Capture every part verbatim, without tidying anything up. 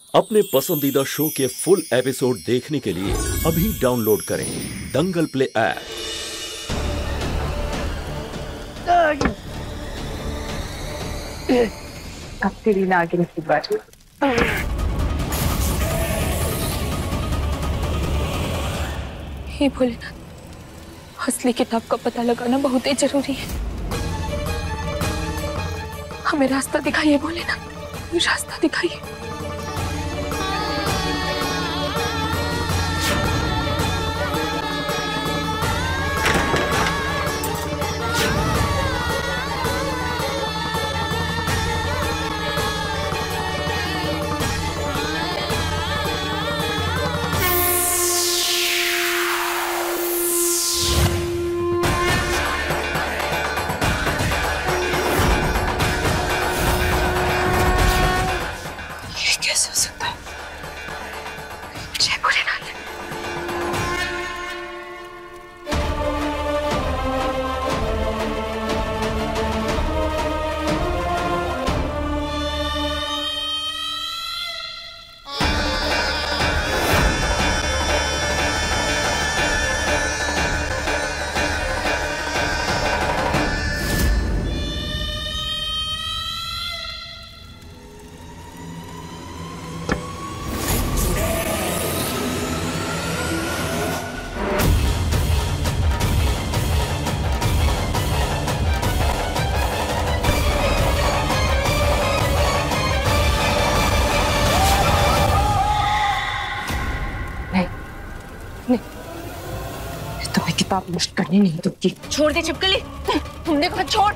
अपने पसंदीदा शो के फुल एपिसोड देखने के लिए अभी डाउनलोड करें दंगल प्ले ऐप। अब तेरी नागिन की बात। हे भोलेनाथ, असली किताब का पता लगाना बहुत ही जरूरी है। हमें रास्ता दिखाइए भोलेनाथ, रास्ता दिखाइए। तुम्हें किताब नष्ट करनी नहीं दूंगी। छोड़ दे छिपकली, तुमने कहा छोड़।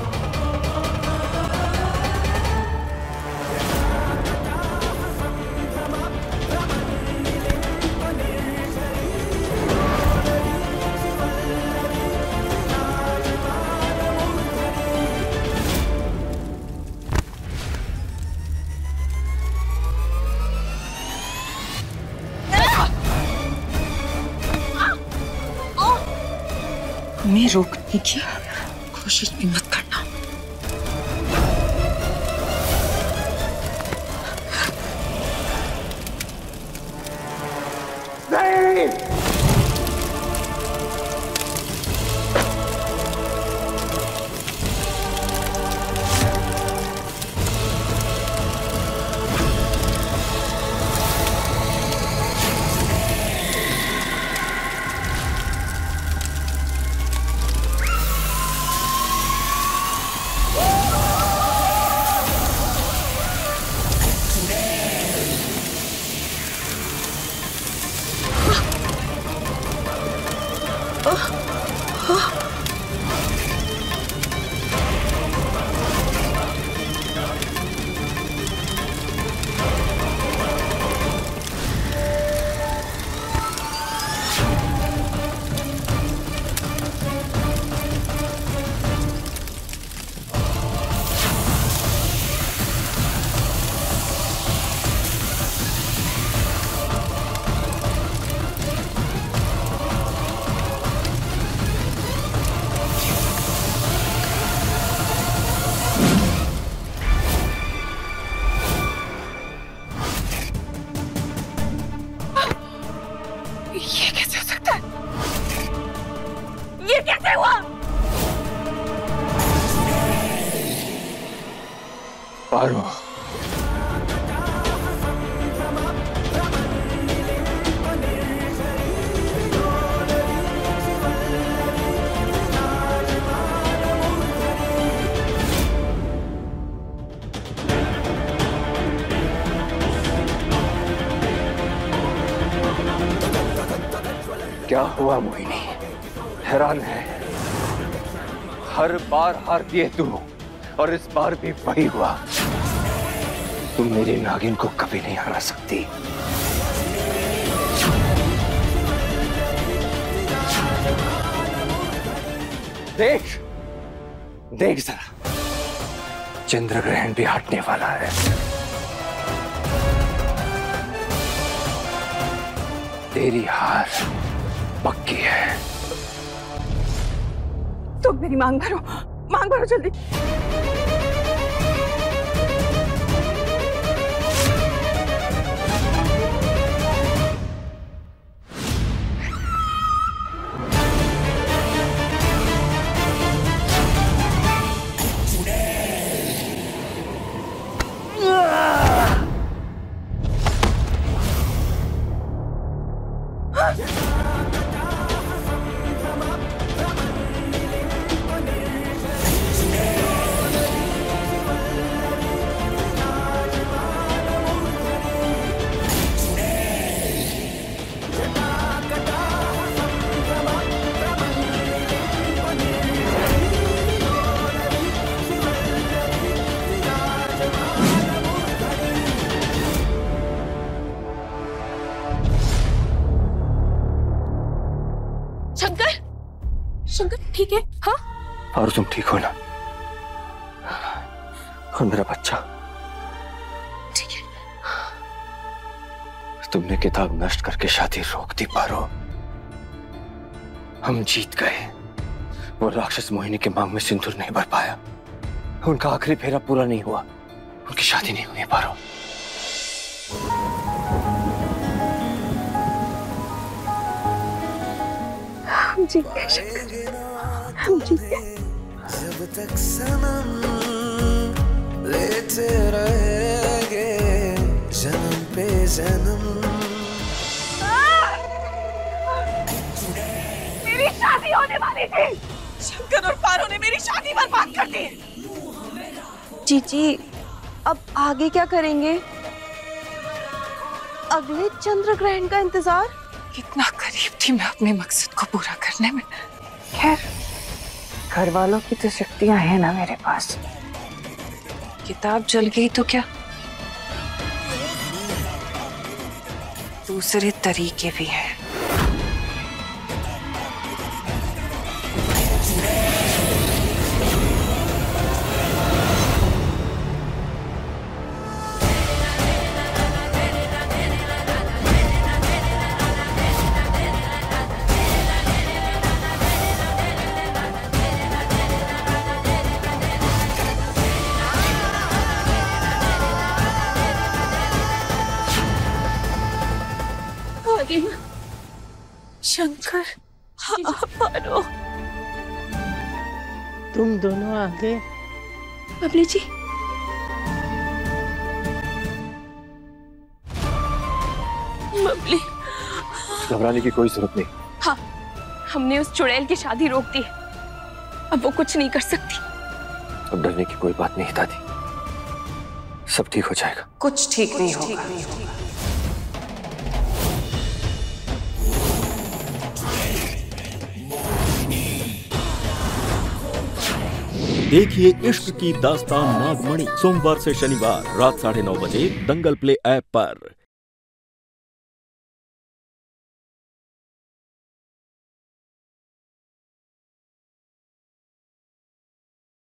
मैं रोकने की कोशिश भी मत करना। नहीं। ये कैसे हो सकता है? ये कैसे हुआ? पारो, क्या हुआ मोहिनी? हैरान है, हर बार हारती है तू और इस बार भी वही हुआ। तुम मेरी नागिन को कभी नहीं हरा सकती। देख देख जरा, चंद्र ग्रहण भी हटने वाला है। तेरी हार पक्की है। तुम मेरी मांग भरो, मांग भरो जल्दी। शंकर ठीक है? हाँ और तुम ठीक हो ना? और मेरा बच्चा ठीक है। तुमने किताब नष्ट करके शादी रोक दी पारो। हम जीत गए। वो राक्षस मोहिनी के मांग में सिंदूर नहीं भर पाया, उनका आखिरी फेरा पूरा नहीं हुआ, उनकी शादी नहीं हुई पारो। हम जीत गए शंकर, हम जीत गए। जब तक सनम लेते रहेंगे जन्म पे जन्म। मेरी शादी होने वाली थी, शंकर और पारो ने मेरी शादी बर्बाद कर दी। जीजी अब आगे क्या करेंगे? अगले चंद्र ग्रहण का इंतजार? कितना करीब थी मैं अपने मकसद को पूरा करने में। खैर घर वालों की तो शक्तियां हैं ना मेरे पास। किताब जल गई तो क्या, दूसरे तरीके भी हैं। शंकर, पारो, तुम दोनों आ गए। बबली जी बबली, घबराने की कोई जरूरत नहीं। हाँ हमने उस चुड़ैल की शादी रोक दी, अब वो कुछ नहीं कर सकती। अब डरने की कोई बात नहीं दादी, सब ठीक हो जाएगा। कुछ ठीक नहीं होगा। देखिए इश्क की दास्तान नागमणि सोमवार से शनिवार रात साढ़े नौ बजे दंगल प्ले ऐप पर।